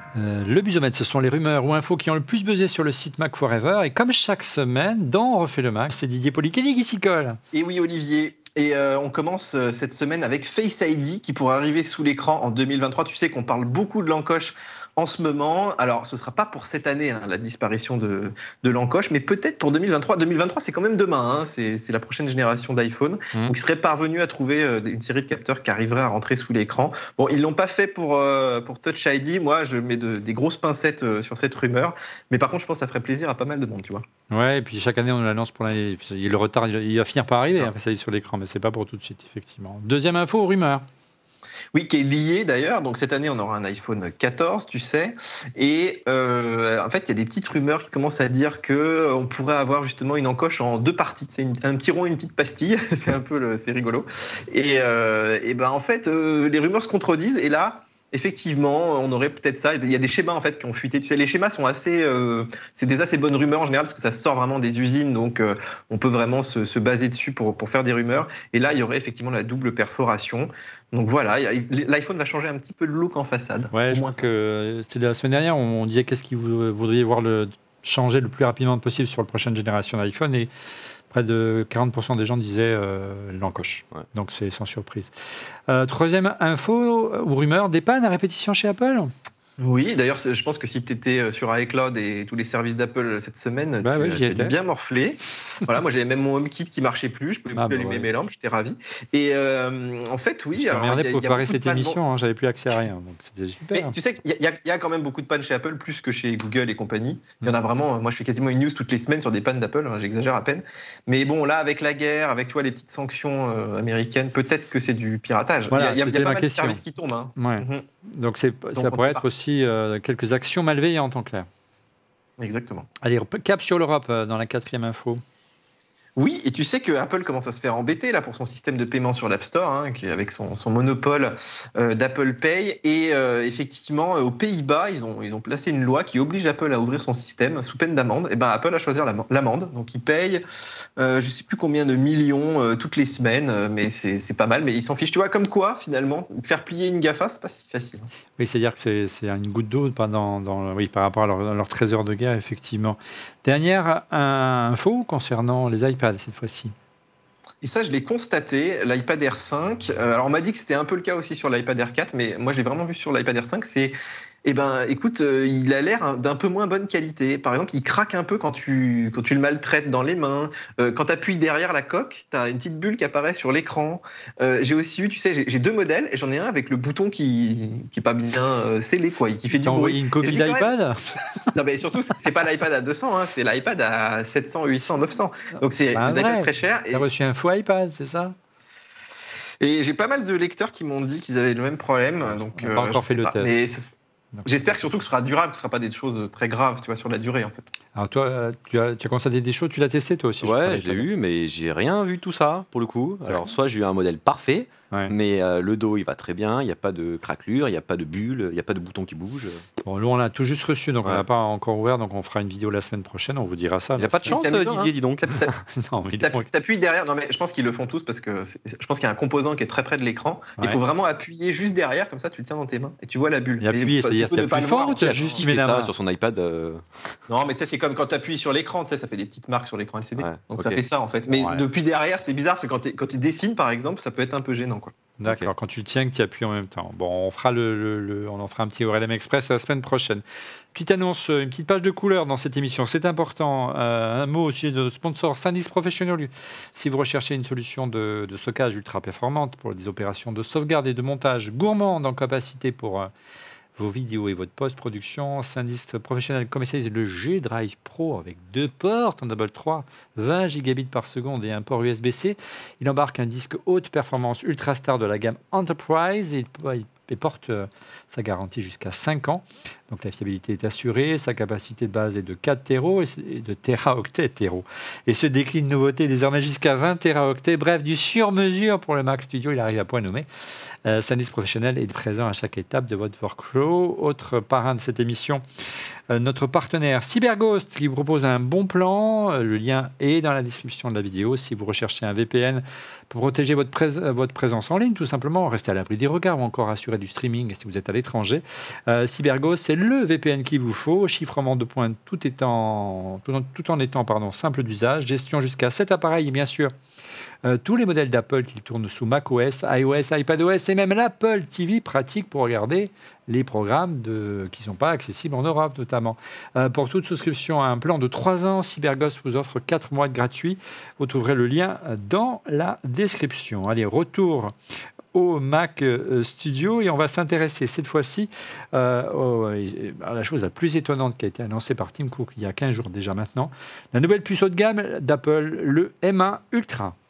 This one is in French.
Le Buzomètre, ce sont les rumeurs ou infos qui ont le plus buzzé sur le site Mac Forever. Et comme chaque semaine, dans On refait le Mac, c'est Didier Polichini qui s'y colle. Et oui, Olivier. Et on commence cette semaine avec Face ID qui pourrait arriver sous l'écran en 2023. Tu sais qu'on parle beaucoup de l'encoche en ce moment. Alors, ce ne sera pas pour cette année, la disparition de l'encoche, mais peut-être pour 2023. 2023, c'est quand même demain. C'est la prochaine génération d'iPhone. Donc, ils seraient parvenus à trouver une série de capteurs qui arriveraient à rentrer sous l'écran. Bon, ils ne l'ont pas fait pour Touch ID. Moi, je mets des grosses pincettes sur cette rumeur. Mais par contre, je pense que ça ferait plaisir à pas mal de monde, tu vois. Ouais, et puis chaque année, on l'annonce pour l'année. Le retard, il va finir par arriver, Face ID sur l'écran, mais c'est pas pour tout de suite, effectivement. Deuxième info, rumeur. Oui, qui est lié d'ailleurs. Donc cette année, on aura un iPhone 14, tu sais. Et en fait, il y a des petites rumeurs qui commencent à dire qu'on pourrait avoir justement une encoche en deux parties. C'est un petit rond et une petite pastille. C'est rigolo. Et ben en fait, les rumeurs se contredisent. Et là, effectivement, on aurait peut-être ça. Il y a des schémas en fait qui ont fuité. Tu sais, les schémas sont c'est des assez bonnes rumeurs en général parce que ça sort vraiment des usines, donc on peut vraiment se baser dessus pour faire des rumeurs. Et là, il y aurait effectivement la double perforation. Donc voilà, l'iPhone va changer un petit peu de look en façade. Ouais, je crois que c'était la semaine dernière. On disait qu'est-ce que vous voudriez voir changer le plus rapidement possible sur la prochaine génération d'iPhone et près de 40% des gens disaient l'encoche. Ouais. Donc, c'est sans surprise. Troisième info ou rumeur, des pannes à répétition chez Apple ? Oui, d'ailleurs, je pense que si tu étais sur iCloud et tous les services d'Apple cette semaine, tu as bien morflé. Voilà, moi, j'avais même mon HomeKit qui marchait plus. Je pouvais plus allumer mes lampes, j'étais ravi. Et en fait, oui. Je regardais pour préparer cette émission, j'avais plus accès à rien. Donc, c'était super. Mais tu sais qu'il y a quand même beaucoup de pannes chez Apple, plus que chez Google et compagnie. Il y en a vraiment. Moi, je fais quasiment une news toutes les semaines sur des pannes d'Apple. J'exagère à peine. Mais bon, là, avec la guerre, avec les petites sanctions américaines, peut-être que c'est du piratage. Voilà, il y a pas mal de services qui tombent. Ouais. Donc, ça pourrait être aussi quelques actions malveillantes en clair. Exactement. Allez, cap sur l'Europe dans la quatrième info. Oui, et tu sais que Apple commence à se faire embêter là pour son système de paiement sur l'App Store, qui est avec son monopole d'Apple Pay. Et effectivement, aux Pays-Bas, ils ont placé une loi qui oblige Apple à ouvrir son système sous peine d'amende. Et ben Apple a choisi l'amende, donc il paye, je sais plus combien de millions toutes les semaines, mais c'est pas mal. Mais ils s'en fichent. Tu vois, comme quoi finalement, faire plier une GAFA, c'est pas si facile. Oui, c'est-à-dire que c'est une goutte d'eau par rapport à leur trésor de guerre, effectivement. Dernière info concernant les iPads cette fois-ci. Et ça, je l'ai constaté, l'iPad Air 5. Alors, on m'a dit que c'était un peu le cas aussi sur l'iPad Air 4, mais moi, j'ai vraiment vu sur l'iPad Air 5, écoute, il a l'air d'un peu moins bonne qualité. Par exemple, il craque un peu quand tu le maltraites dans les mains. Quand tu appuies derrière la coque, tu as une petite bulle qui apparaît sur l'écran. J'ai aussi eu, tu sais, j'ai deux modèles et j'en ai un avec le bouton qui est pas bien scellé, quoi, qui fait du bruit. T'as envoyé une copie d'iPad ? Non, mais surtout, c'est pas l'iPad à 200, c'est l'iPad à 700, 800, 900. Donc, c'est des iPads très chers. T'as reçu un faux iPad, c'est ça ? Et j'ai pas mal de lecteurs qui m'ont dit qu'ils avaient le même problème. Donc, on n'a pas encore fait le test. Mais j'espère que surtout que ce sera durable, que ce ne sera pas des choses très graves, tu vois, sur la durée, en fait. Alors toi, tu as constaté des choses, tu l'as testé toi aussi ? Ouais, je l'ai eu, mais j'ai rien vu tout ça, pour le coup. Alors, soit j'ai eu un modèle parfait, mais le dos, il va très bien, il n'y a pas de craquelure, il n'y a pas de bulle, il n'y a pas de bouton qui bouge. Bon, nous, on l'a tout juste reçu, donc on n'a pas encore ouvert, donc on fera une vidéo la semaine prochaine, on vous dira ça. Il n'y a pas de chance, Didier, dis donc. T'appuies derrière, non mais je pense qu'ils le font tous, parce que je pense qu'il y a un composant qui est très près de l'écran, il faut vraiment appuyer juste derrière, comme ça tu le tiens dans tes mains, et tu vois la bulle. Et appuyer, c'est-à-dire qu'il y a plus fort ou tu as juste mis la main sur son iPad Non, mais tu sais, c'est comme quand tu appuies sur l'écran, tu sais, ça fait des petites marques sur l'écran LCD. Donc ça fait ça en fait. Mais depuis derrière, c'est bizarre parce que quand tu dessines par exemple, ça peut être un peu gênant, quoi. D'accord, quand tu le tiens que tu appuies en même temps. Bon, on fera on en fera un petit ORLM Express la semaine prochaine. Petite annonce, une petite page de couleur dans cette émission, c'est important. Un mot au sujet de notre sponsor SanDisk Professional. Si vous recherchez une solution de stockage ultra performante pour des opérations de sauvegarde et de montage gourmandes en capacité pour vos vidéos et votre post-production, SanDisk Professional commercialise le G-Drive Pro avec 2 ports en double 3, 20 gigabits par seconde et un port USB-C. Il embarque un disque haute performance Ultrastar de la gamme Enterprise et porte sa garantie jusqu'à 5 ans. Donc la fiabilité est assurée, sa capacité de base est de 4 téros et de téraoctets téros. Et se décline nouveauté désormais jusqu'à 20 téraoctets. Bref, du sur-mesure pour le Mac Studio, il arrive à point nommé. SanDisk Professionnel est présent à chaque étape de votre workflow. Autre parrain de cette émission, notre partenaire CyberGhost qui vous propose un bon plan. Le lien est dans la description de la vidéo. Si vous recherchez un VPN pour protéger votre présence en ligne, tout simplement, rester à l'abri des regards ou encore assurer du streaming si vous êtes à l'étranger. CyberGhost, c'est le VPN qu'il vous faut. Chiffrement de points tout en étant simple d'usage. Gestion jusqu'à 7 appareils et bien sûr tous les modèles d'Apple qui tournent sous macOS, iOS, iPadOS et même l'Apple TV pratique pour regarder les programmes qui ne sont pas accessibles en Europe notamment. Pour toute souscription à un plan de 3 ans, CyberGhost vous offre 4 mois de gratuit. Vous trouverez le lien dans la description. Allez, retour au Mac Studio et on va s'intéresser cette fois-ci à la chose la plus étonnante qui a été annoncée par Tim Cook il y a 15 jours déjà maintenant, la nouvelle puce haut de gamme d'Apple, le M1 Ultra.